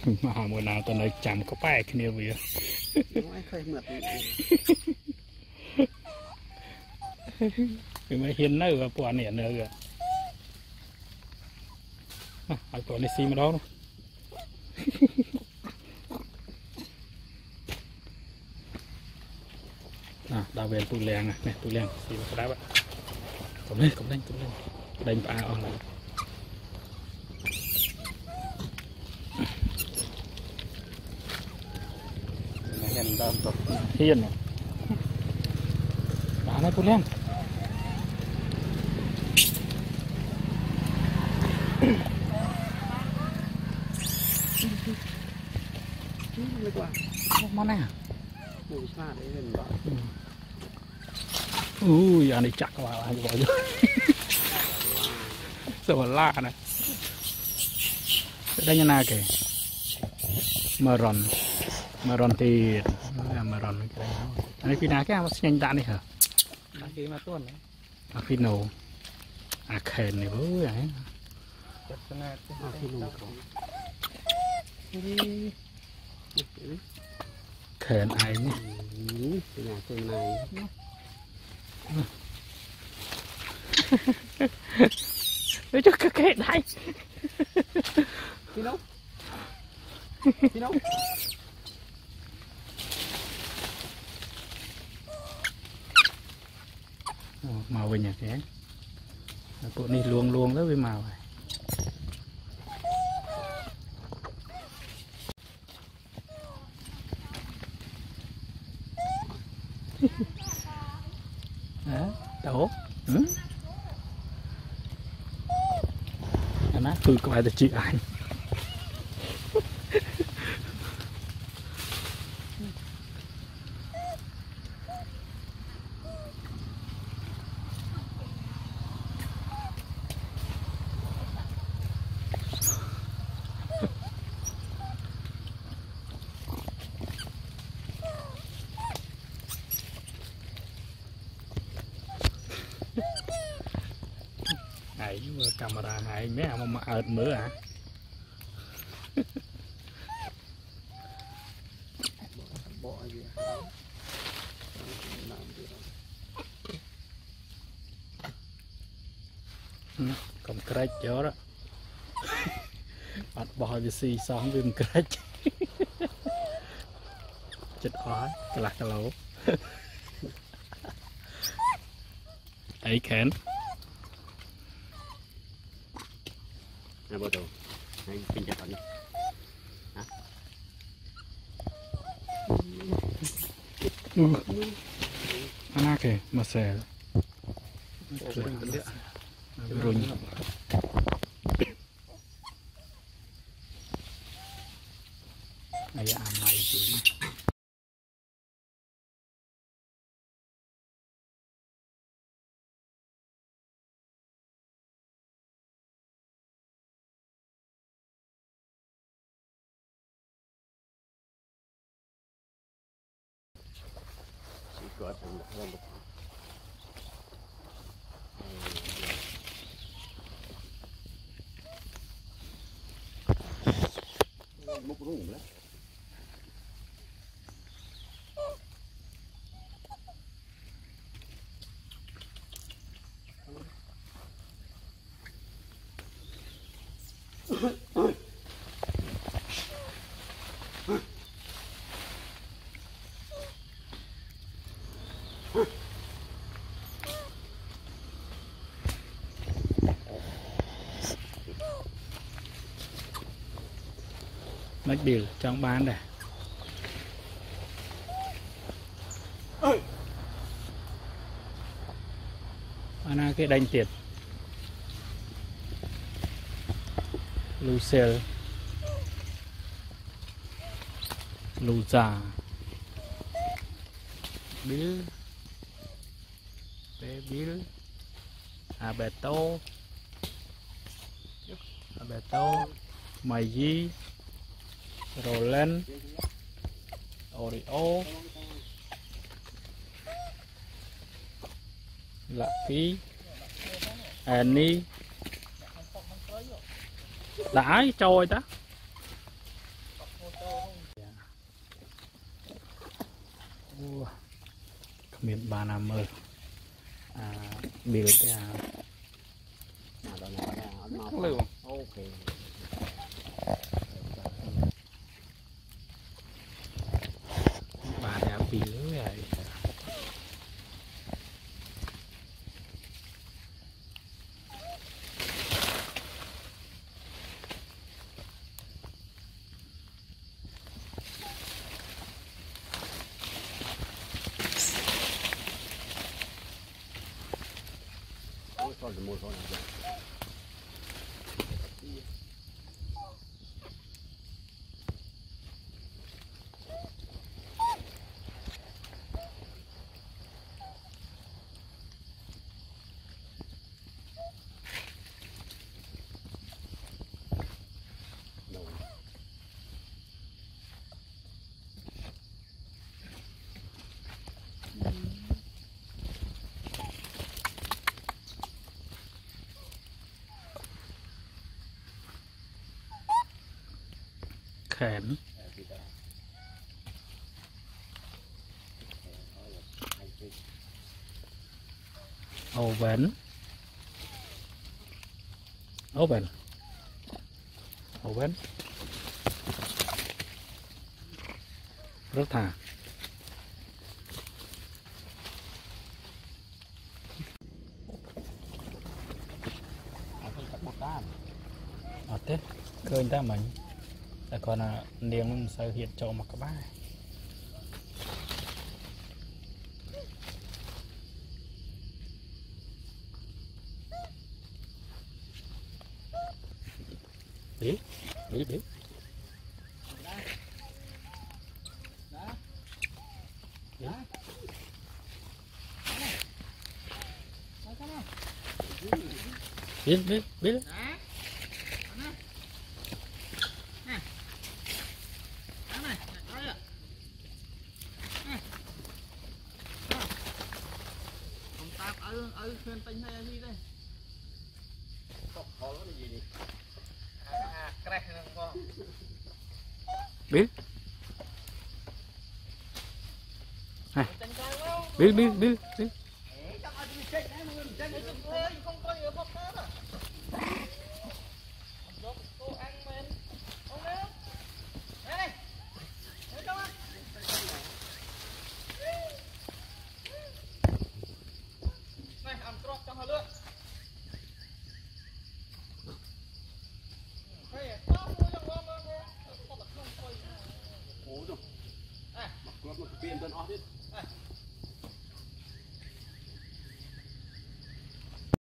mà mùa nào tao nói chằm có bài kia vậy thì mới hiến nơi và bỏ nẻ nữa kìa ai bỏ này xì mà đó đào về tụi lèng này tụi lèng xì vào đá bạn cầm lên đánh bà on lại hiền này đá này tụi lèng món này ui anh ấy chắc vào anh gọi rồi sao mà lạ này đây như nào kìa maron thì maron cái này phi ná cái nhanh đạn đi hả cái mà tuần đấy phi nổ khen này với ấy khen ai nhỉ nhà trên này để cho các cái này Kino màu về nhà thế tụi này luông đó với màu này đó nó tôi có phải là chị anh camera này mấy ông mà ợt nữa hả còn crack chó đó bắt bò về xì xong với crack chết hóa cái lạc cái lỗ ấy kén bắt đầu anh pinjam tadi mana ke masel berunyi ayah amai jadi có thành được hơn một rung đấy mất điều trong bán này ana cái đánh tiệt lucel luza bill bill abeto Mayi Roland Oreo Lucky Annie đã trôi đó miền ba nam mơ biểu cái bà đã biểu rồi Khim oven rất thà ở thế khơi ta mìnhแต่ก่อนเลี้ยงมันใส่เห็ดโจมกับบ้านดิ khuyên tinh hay gì đây có cái gì đi crack nó có biết Hãy subscribe cho kênh Ghiền Mì Gõ để không bỏ lỡ những video hấp dẫn.